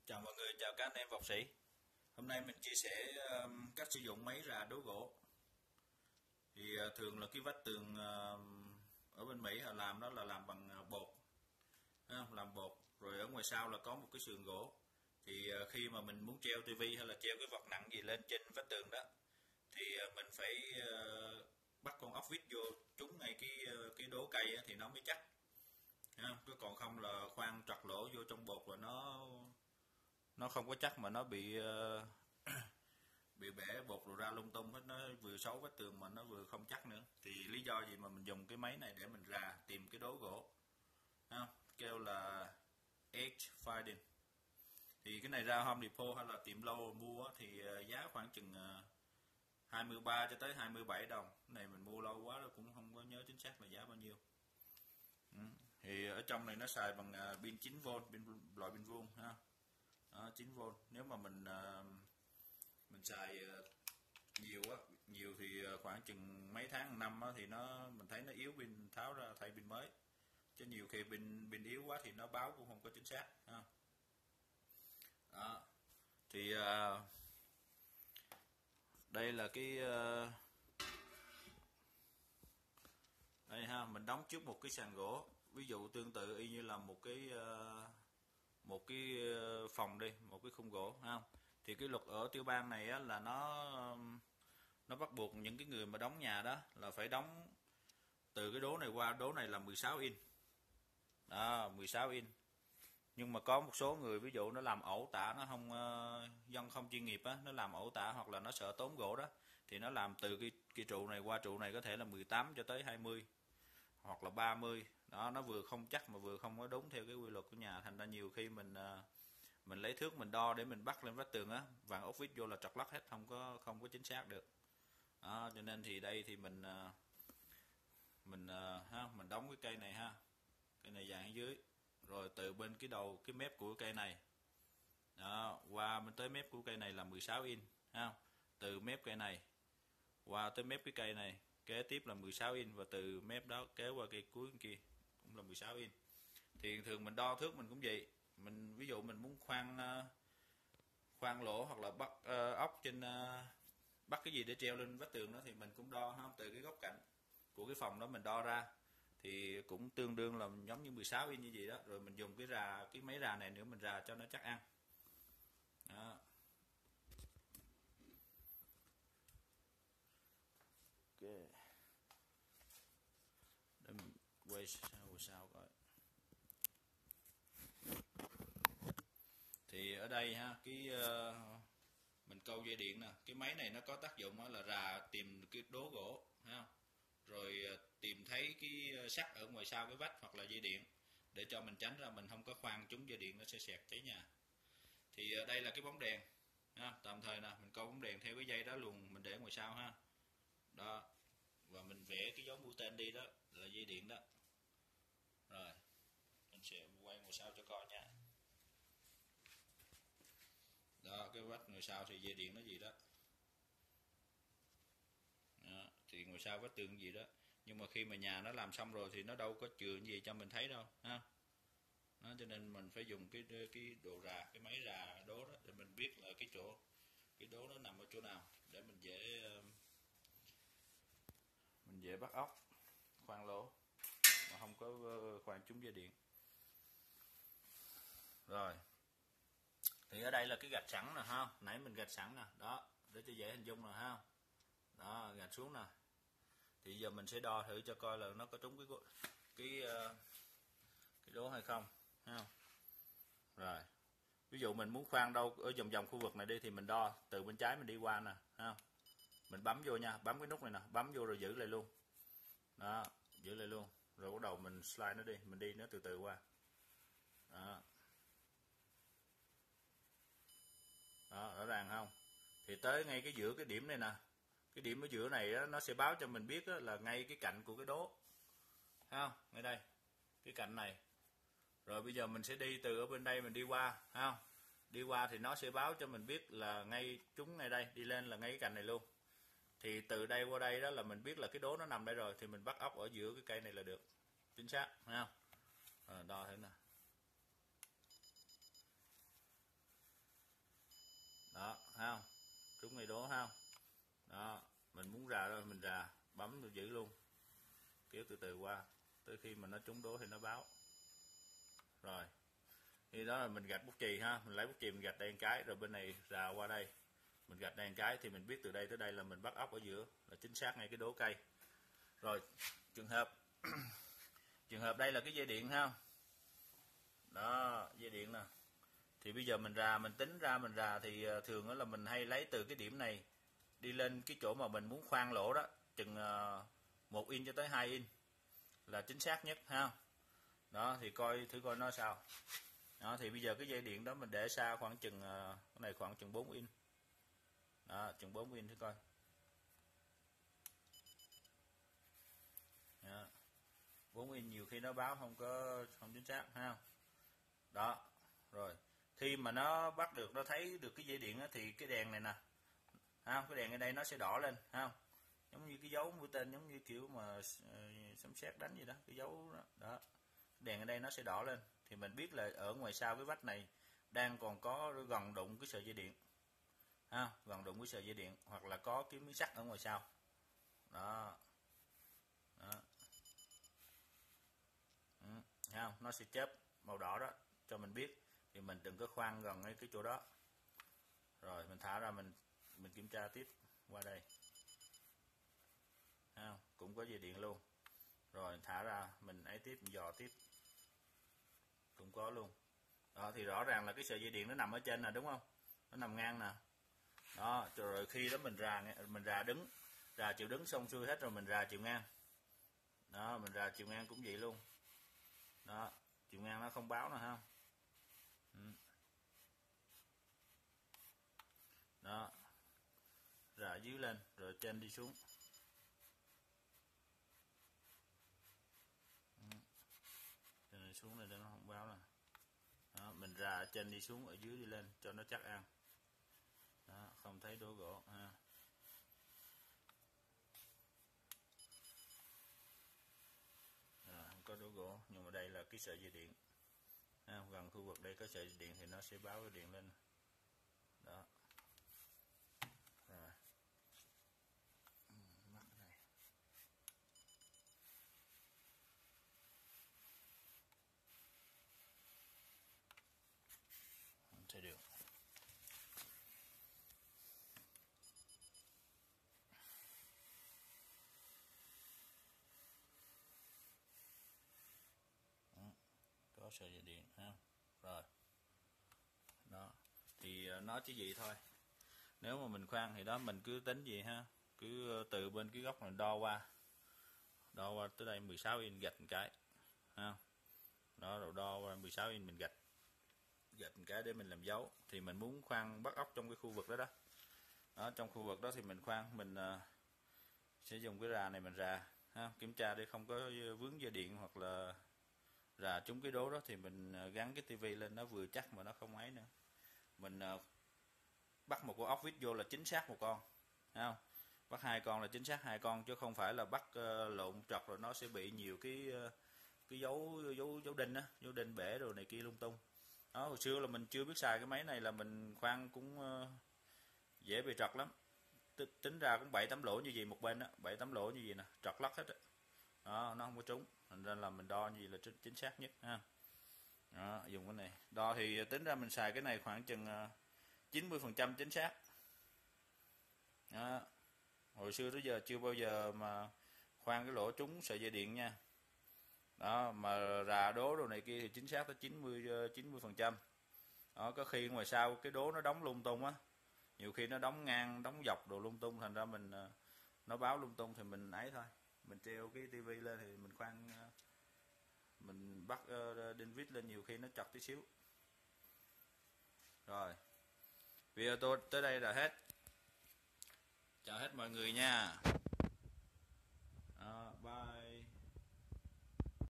Chào mọi người, chào các anh em vọc sĩ. Hôm nay mình chia sẻ cách sử dụng máy rà đố gỗ. Thì thường là cái vách tường ở bên Mỹ họ làm đó là làm bằng bột, làm bột. Rồi ở ngoài sau là có một cái sườn gỗ. Thì khi mà mình muốn treo tivi hay là treo cái vật nặng gì lên trên vách tường đó, thì mình phải bắt con ốc vít vô trúng ngay cái đố cây á, thì nó mới chắc. Chứ còn không là khoan trật lỗ vô trong bột là nó không có chắc mà nó bị bị bể bột rồi ra lung tung hết, nó vừa xấu vách tường mà nó vừa không chắc nữa. Thì lý do gì mà mình dùng cái máy này để mình rà tìm cái đố gỗ, kêu là edge finding. Thì cái này ra Home Depot hay là tiệm lâu mua thì giá khoảng chừng 23 cho tới 27 đồng. Cái này mình mua lâu quá rồi cũng không có nhớ chính xác là giá bao nhiêu. Thì ở trong này nó xài bằng pin 9V, loại pin vuông ha. Đó, 9V. Nếu mà mình xài nhiều thì khoảng chừng mấy tháng năm thì mình thấy nó yếu pin, tháo ra thay pin mới. Chứ nhiều khi pin yếu quá thì nó báo cũng không có chính xác ha. Đó. Thì đây là cái đây ha, mình đóng trước một cái sàn gỗ, ví dụ tương tự y như là một cái phòng đi, một cái khung gỗ ha. Thì cái luật ở tiểu bang này á, là nó bắt buộc những cái người mà đóng nhà đó là phải đóng từ cái đố này qua đố này là 16 inch. Đó, 16 inch. Nhưng mà có một số người ví dụ nó làm ẩu tả, nó không dân không chuyên nghiệp á, nó làm ẩu tả hoặc là nó sợ tốn gỗ đó, thì nó làm từ cái trụ này qua trụ này có thể là 18 cho tới 20 hoặc là 30. Đó, nó vừa không chắc mà vừa không có đúng theo cái quy luật của nhà, thành ra nhiều khi mình lấy thước mình đo để mình bắt lên vách tường á, vàng ốc vít vô là trật lắc hết, không có chính xác được. Đó, cho nên thì đây thì mình đóng cái cây này ha, cây này dàn ở dưới, rồi từ bên cái đầu cái mép của cây này đó, qua bên tới mép của cây này là 16 inch ha. Từ mép cây này qua tới mép cái cây này kế tiếp là 16 inch, và từ mép đó kéo qua cây cuối kia cũng là 16 inch. Thì thường mình đo thước mình cũng vậy, mình ví dụ mình muốn khoan lỗ hoặc là bắt ốc trên bắt cái gì để treo lên vách tường đó, thì mình cũng đo ha, từ cái góc cạnh của cái phòng đó mình đo ra thì cũng tương đương là giống như 16 inch như vậy đó. Rồi mình dùng cái máy rà này nữa mình rà cho nó chắc ăn đó. Ok, để mình quay sao coi. Thì ở đây ha, mình câu dây điện nè, cái máy này nó có tác dụng là rà tìm cái đố gỗ ha, rồi tìm thấy cái sắt ở ngoài sau cái vách hoặc là dây điện, để cho mình tránh ra mình không có khoan trúng dây điện, nó sẽ xẹt cháy nhà. Thì đây là cái bóng đèn ha, tạm thời nè, mình câu bóng đèn theo cái dây đó luôn, mình để ngoài sau ha. Đó, và mình vẽ cái dấu mũi tên đi, đó là dây điện đó. Rồi mình sẽ quay ngoài sau cho coi nha. Đó, cái vách ngoài sau thì dây điện nó gì đó. Đó, thì ngoài sau vách tường gì đó, nhưng mà khi mà nhà nó làm xong rồi thì nó đâu có chừa gì cho mình thấy đâu ha. Đó, cho nên mình phải dùng cái đồ rà, cái máy rà đố đó, để mình biết là cái đố nó nằm ở chỗ nào, để mình dễ bắt ốc, khoan lỗ mà không có khoan trúng dây điện. Rồi thì ở đây là cái gạch sẵn nè ha, nãy mình gạch sẵn nè, đó để cho dễ hình dung nè ha. Đó, gạch xuống nè. Thì giờ mình sẽ đo thử cho coi là nó có trúng cái đố hay không ha. Rồi ví dụ mình muốn khoan đâu ở vòng khu vực này đi, thì mình đo từ bên trái mình đi qua nè ha, mình bấm vô nha, bấm cái nút này nè, bấm vô rồi giữ lại luôn. Đó, giữ lại luôn, rồi bắt đầu mình slide nó đi, mình đi nó từ từ qua. Đó, đó, rõ ràng không? Thì tới ngay cái giữa cái điểm này nè, cái điểm ở giữa này đó, nó sẽ báo cho mình biết đó, là ngay cái cạnh của cái đố, thấy không? Ngay đây cái cạnh này. Rồi bây giờ mình sẽ đi từ ở bên đây mình đi qua, thấy không? Đi qua thì nó sẽ báo cho mình biết là ngay trúng ngay đây, đi lên là ngay cái cạnh này luôn. Thì từ đây qua đây đó là mình biết là cái đố nó nằm đây rồi, thì mình bắt ốc ở giữa cái cây này là được, chính xác, thấy không? Đo thế nào. bấm được giữ luôn, kéo từ từ qua tới khi mà nó trúng đố thì nó báo. Rồi thì đó là mình gạch bút chì ha, mình lấy bút chì mình gạch đây một cái, rồi bên này rào qua đây mình gạch đây một cái, thì mình biết từ đây tới đây là mình bắt ốc ở giữa là chính xác ngay cái đố cây. Rồi trường hợp trường hợp đây là cái dây điện ha, đó dây điện nè, thì bây giờ mình rà, mình tính ra mình rà thì thường đó là mình hay lấy từ cái điểm này đi lên cái chỗ mà mình muốn khoan lỗ đó, chừng 1 inch cho tới 2 inch là chính xác nhất ha. Đó thì thử coi nó sao. Đó thì bây giờ cái dây điện đó mình để xa khoảng chừng cái này khoảng chừng 4 inch. Đó, chừng 4 inch thử coi. Đó. 4 inch nhiều khi nó báo không chính xác ha. Đó. Rồi, khi mà nó bắt được, nó thấy được cái dây điện đó, thì cái đèn này nè, ha, cái đèn ở đây nó sẽ đỏ lên ha, giống như cái dấu mũi tên, giống như kiểu mà sấm sét đánh gì đó, cái dấu đó. Đó, đèn ở đây nó sẽ đỏ lên thì mình biết là ở ngoài sau cái vách này đang còn có gần đụng cái sợi dây điện ha, gần đụng cái sợi dây điện, hoặc là có cái miếng sắt ở ngoài sau. Đó. Đó. Ha, nó sẽ chớp màu đỏ đó cho mình biết, thì mình đừng có khoan gần cái chỗ đó. Rồi mình thả ra, mình kiểm tra tiếp qua đây ha, cũng có dây điện luôn. Rồi thả ra mình ấy tiếp, mình dò tiếp cũng có luôn. Đó thì rõ ràng là cái sợi dây điện nó nằm ở trên nè, đúng không, nó nằm ngang nè. Đó rồi khi đó mình rà đứng, rà chiều đứng xong xuôi hết rồi mình rà chiều ngang. Đó mình rà chiều ngang cũng vậy luôn. Đó chiều ngang nó không báo nè ha. Đó rà dưới lên rồi trên đi xuống. Trên đi xuống này để nó không báo nè. Đó, mình rà trên đi xuống, ở dưới đi lên cho nó chắc ăn. Đó, không thấy đố gỗ ha. Không có đố gỗ, nhưng mà đây là cái sợi dây điện ha, gần khu vực đây có sợi dây điện thì nó sẽ báo cái điện lên. Đó rồi mắc cái này không thấy được. Có sợi dây điện ha. Rồi đó thì nó chỉ vậy thôi. Nếu mà mình khoan thì đó mình cứ tính gì ha, cứ từ bên cái góc này đo qua tới đây 16 inch gạch một cái ha. Đó rồi đo qua 16 inch mình gạch một cái để mình làm dấu. Thì mình muốn khoan bắt ốc trong cái khu vực đó đó. Đó trong khu vực đó thì mình khoan, mình sẽ dùng cái rà này mình rà ha, kiểm tra để không có vướng dây điện, hoặc là rà trúng cái đố đó thì mình gắn cái tivi lên nó vừa chắc mà nó không ấy nữa. Mình bắt một con ốc vít vô là chính xác một con, thấy không? Bắt 2 con là chính xác 2 con, chứ không phải là bắt lộn trật rồi nó sẽ bị nhiều cái dấu đinh á, dấu đinh bể rồi này kia lung tung. Đó hồi xưa là mình chưa biết xài cái máy này là mình khoan cũng dễ bị trật lắm. Tính ra cũng 7-8 lỗ như vậy một bên á, 7-8 lỗ như vậy nè, trật lắc hết á. Đó nó không có trúng, thành ra là mình đo như vậy là chính xác nhất ha. Đó, dùng cái này đo thì tính ra mình xài cái này khoảng chừng 90% chính xác. Đó. Hồi xưa tới giờ chưa bao giờ mà khoan cái lỗ trúng sợi dây điện nha. Đó mà rà đố đồ này kia thì chính xác tới 90%. Đó có khi ngoài sau cái đố nó đóng lung tung á, nhiều khi nó đóng ngang đóng dọc đồ lung tung, thành ra mình nó báo lung tung thì mình ấy thôi, mình treo cái tivi lên thì mình khoan, mình bắt đinh vít lên nhiều khi nó chật tí xíu. Rồi video tôi tới đây là hết, chào hết mọi người nha. Bye.